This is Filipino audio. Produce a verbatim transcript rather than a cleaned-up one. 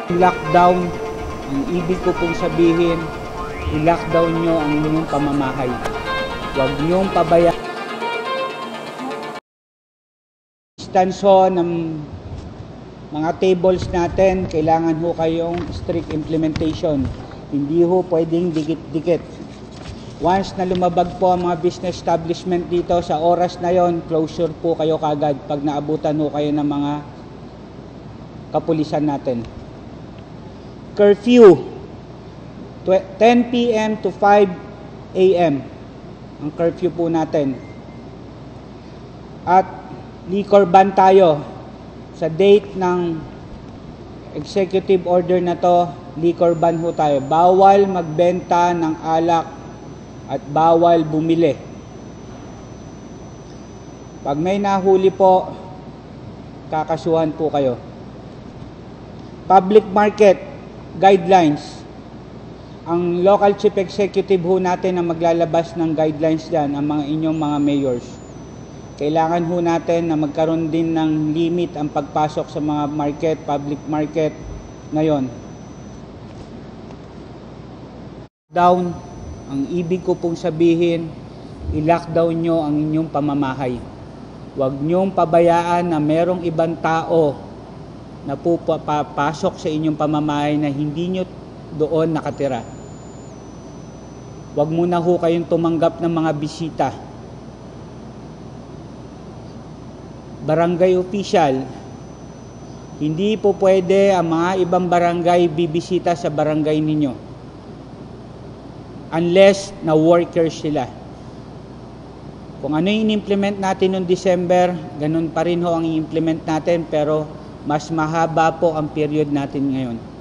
Lockdown, ang ibig ko pong sabihin, i-lockdown nyo ang inyong pamamahay. Huwag nyong pabayaan. Instance ho ng mga tables natin, kailangan ho kayong strict implementation. Hindi ho pwedeng dikit-dikit. Once na lumabag po ang mga business establishment dito, sa oras na yon, closure po kayo kagad pag naabutan ho kayo ng mga kapulisan natin. Curfew, ten p m to five a m ang curfew po natin. At liquor ban tayo. Sa date ng executive order na to, liquor ban ho tayo. Bawal magbenta ng alak at bawal bumili. Pag may nahuli po, kakasuhan po kayo. Public market guidelines. Ang local chief executive ho natin ang maglalabas ng guidelines dyan, ang mga inyong mga mayors. Kailangan ho natin na magkaroon din ng limit ang pagpasok sa mga market, public market ngayon. Down, ang ibig ko pong sabihin, i-lockdown nyo ang inyong pamamahay. Huwag nyong pabayaan na merong ibang tao na papasok sa inyong pamamahay na hindi nyo doon nakatira. Huwag muna ho kayong tumanggap ng mga bisita. Barangay official, hindi po pwede ang mga ibang barangay bibisita sa barangay ninyo unless na workers sila. Kung ano yung in-implement natin noong December, ganun pa rin ho ang i-implement natin, pero mas mahaba po ang period natin ngayon.